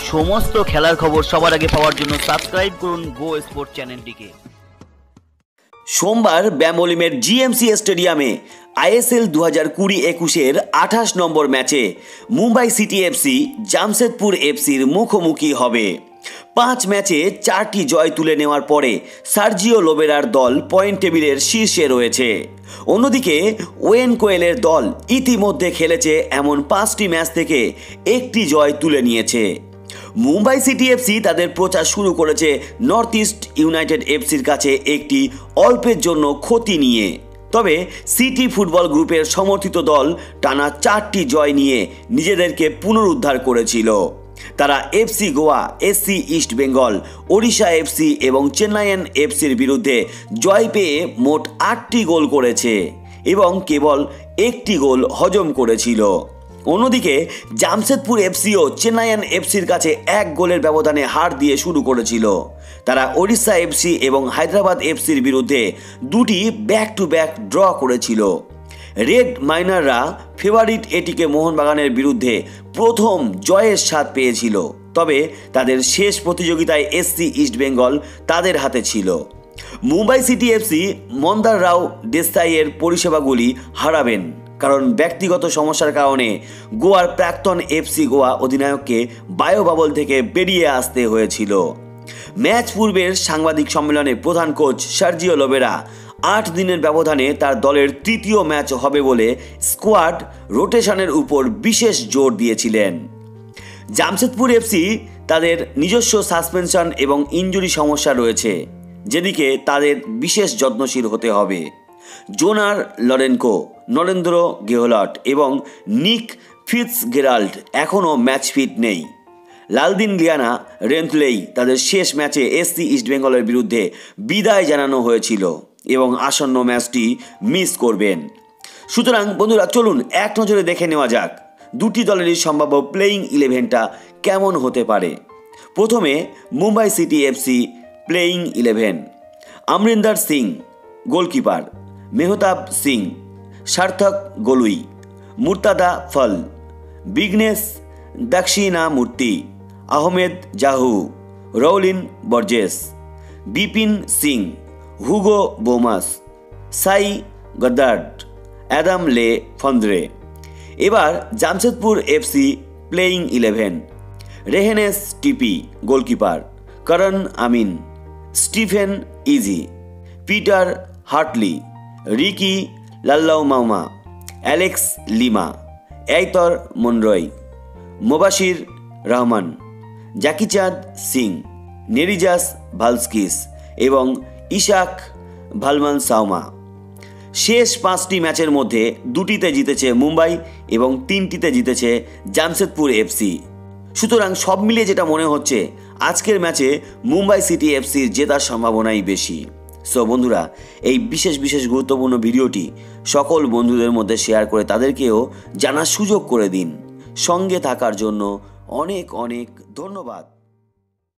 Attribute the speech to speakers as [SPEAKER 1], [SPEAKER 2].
[SPEAKER 1] সমস্ত খেলার খবর সবার আগে পাওয়ার জন্য সাবস্ক্রাইব করুন গো স্পোর্ট চ্যানেলটিকে।
[SPEAKER 2] সোমবার ব্যামলিমের জিএমসি স্টেডিয়ামে আইএসএল 2020-21-এর 28 নম্বর ম্যাচে মুম্বাই সিটি এফসি জামশেদপুর এফসির মুখোমুখি হবে। 5 ম্যাচে 4টি জয় তুলে নেওয়ার পরে সার্জিও লোবেরার দল পয়েন্ট টেবিলের শীর্ষে রয়েছে। অন্যদিকে ওয়েন কোয়েলের দল ইতিমধ্যে খেলেছে এমন 5টি ম্যাচ থেকে 1টি জয় তুলে নিয়েছে। মুম্বাই সিটি এফসি তাদের প্রচার শুরু করেছে নর্থ ইস্ট ইউনাইটেড এফসির কাছে একটি অল্পের জন্য ক্ষতি নিয়ে। তবে সিটি ফুটবল গ্রুপের সমর্থিত দল টানা 4টি জয় নিয়ে নিজেদেরকে পুনরুদ্ধার করেছিল। তারা FC Goa, SC east Bengal, Odisha FC এবং চেন্নাইয়ান এফসির বিরুদ্ধে জয় পেয়ে মোট 8টি গোল করেছে এবং কেবল 1টি গোল হজম করেছিল। অন্যদিকে জামশেদপুর এফসিও চেন্নাইয়ান এফসির কাছে 1 গোলের ব্যবধানে হার দিয়ে শুরু করেছিল। তারা ওড়িশা এফসি এবং হায়দ্রাবাদ এফসির বিরুদ্ধে 2টি ব্যাক টু ব্যাক ড্র করেছিল। রেড মাইনাররা ফেভারিট এটিকে মোহনবাগানের বিরুদ্ধে প্রথম জয়ের স্বাদ পেয়েছিল, তবে তাদের শেষ প্রতিযোগিতায় এসসি ইস্ট বেঙ্গল তাদের হাতে ছিল। মুম্বাই সিটি এফসি মন্দার রাও দেসাইয়ের পরিষেবাগুলি হারাবেন, কারণ ব্যক্তিগত সমস্যার কারণে গোয়ার প্রাক্তন এফসি গোয়া অধিনায়ককে বায়োবাবল থেকে বেরিয়ে আসতে হয়েছিল। ম্যাচ পূর্বের সাংবাদিক সম্মেলনে প্রধান কোচ সার্জিও লোবেরা 8 দিনের ব্যবধানে তার দলের 3য় ম্যাচ হবে বলে স্কোয়াড রোটেশনের উপর বিশেষ জোর দিয়েছিলেন। জামশেদপুর এফসি তাদের নিজস্ব সাসপেনশন এবং ইনজুরি সমস্যা রয়েছে, যেদিকে তাদের বিশেষ যত্নশীল হতে হবে। জোনার লরেনকো, নরেন্দ্র গেহলট এবং নিক ফিটজগেরাল্ড এখনও ম্যাচ ফিট নেই। লালদিন লিয়ানা রেন্থলেই তাদের শেষ ম্যাচে এসসি ইস্ট বেঙ্গলের বিরুদ্ধে বিদায় জানানো হয়েছিল এবং আসন্ন ম্যাচটি মিস করবেন। সুতরাং বন্ধুরা, চলুন এক নজরে দেখে নেওয়া যাক দুটি দলেরই সম্ভাব্য প্লেয়িং 11টা কেমন হতে পারে। প্রথমে Mumbai city FC playing 11: Amarinder Singh goalkeeper, Mehtab Singh, Sarthak Golui, Mourtada Fall, Vignesh Dakshinamurthy, Ahmed Jahouh, Rowllin Borges, Bipin Singh, Hugo Boumous, Cy Goddard, Adam লে ফন্দ্রে। এবার Jamshedpur FC playing 11: Rehenesh TP goalkeeper, Karan Amin, Stephen Eze, Peter Hartley, Ricky Lallawmawma, Alex Lima, Aitor Monroy, Mobashir Rahman, Jackichand Singh, Nerijus Valskis এবং ইশাক ভালমান সাওমা। শেষ 5টি ম্যাচের মধ্যে 2টিতে জিতেছে মুম্বাই এবং 3টিতে জিতেছে জামশেদপুর এফসি। সুতরাং সব মিলিয়ে যেটা মনে হচ্ছে, আজকের ম্যাচে মুম্বাই সিটি এফসির জেতার সম্ভাবনাই বেশি। সো বন্ধুরা, এই বিশেষ গুরুত্বপূর্ণ ভিডিওটি সকল বন্ধুদের মধ্যে শেয়ার করে তাদেরকেও জানার সুযোগ করে দিন। সঙ্গে থাকার জন্য অনেক ধন্যবাদ।